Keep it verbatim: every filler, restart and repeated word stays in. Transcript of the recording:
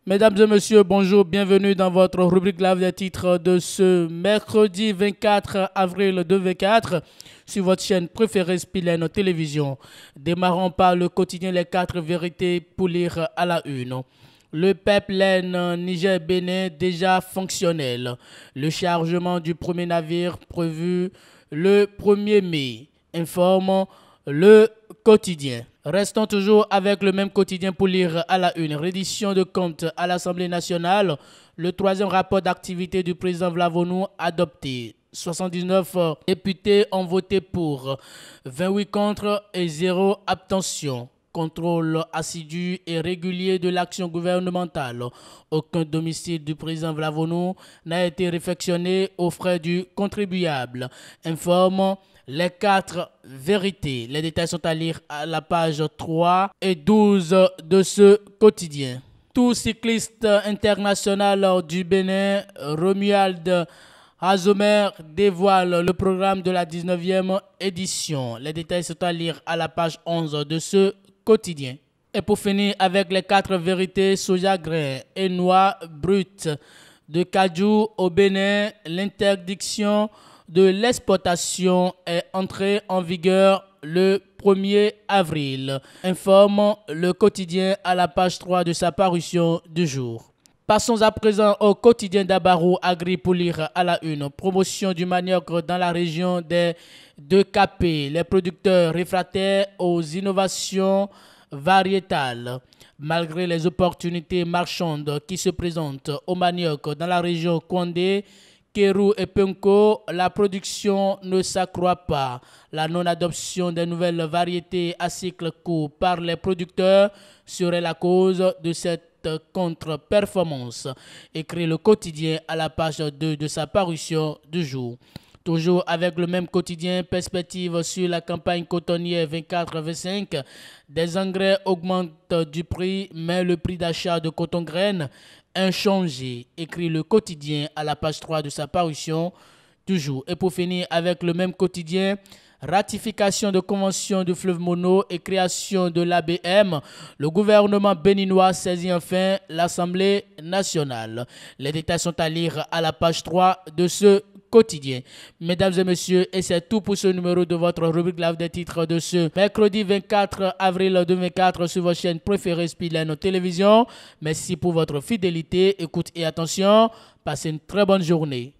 Mesdames et messieurs, bonjour, bienvenue dans votre rubrique live des titres de ce mercredi vingt-quatre avril deux mille vingt-quatre sur votre chaîne préférée Spilène Télévision. Démarrons par le quotidien Les quatre vérités pour lire à la une. Le pipeline Niger-Bénin déjà fonctionnel. Le chargement du premier navire prévu le premier mai, informe le quotidien. Restons toujours avec le même quotidien pour lire à la une. Reddition de comptes à l'Assemblée nationale. Le troisième rapport d'activité du président Vlavonou adopté. soixante-dix-neuf députés ont voté pour, vingt-huit contre et zéro abstention. Contrôle assidu et régulier de l'action gouvernementale. Aucun domicile du président Vlavonou n'a été réfectionné aux frais du contribuable. Informe les quatre vérités. Les détails sont à lire à la page trois et douze de ce quotidien. Tout cycliste international du Bénin, Romuald Azomer, dévoile le programme de la dix-neuvième édition. Les détails sont à lire à la page onze de ce quotidien. Et pour finir avec les quatre vérités, soja grain et noix brutes de cajou au Bénin, l'interdiction de l'exportation est entrée en vigueur le premier avril, informe le quotidien à la page trois de sa parution du jour. Passons à présent au quotidien d'Abarou Agri pour lire à la une. Promotion du manioc dans la région des deux Capés. Les producteurs réfractaires aux innovations variétales. Malgré les opportunités marchandes qui se présentent au manioc dans la région Kondé, Kérou et Penko, la production ne s'accroît pas. La non-adoption des nouvelles variétés à cycle court par les producteurs serait la cause de cette contre-performance, écrit le quotidien à la page deux de sa parution du jour. Toujours avec le même quotidien, perspective sur la campagne cotonnière vingt-quatre vingt-cinq, des engrais augmentent du prix, mais le prix d'achat de coton-graines inchangé, écrit le quotidien à la page trois de sa parution du jour. Et pour finir avec le même quotidien, ratification de convention du fleuve Mono et création de l'A B M, le gouvernement béninois saisit enfin l'Assemblée nationale. Les détails sont à lire à la page trois de ce quotidien. Mesdames et messieurs, et c'est tout pour ce numéro de votre rubrique live des titres de ce mercredi vingt-quatre avril deux mille vingt-quatre sur votre chaîne préférée Spilène Télévision. Merci pour votre fidélité, écoute et attention. Passez une très bonne journée.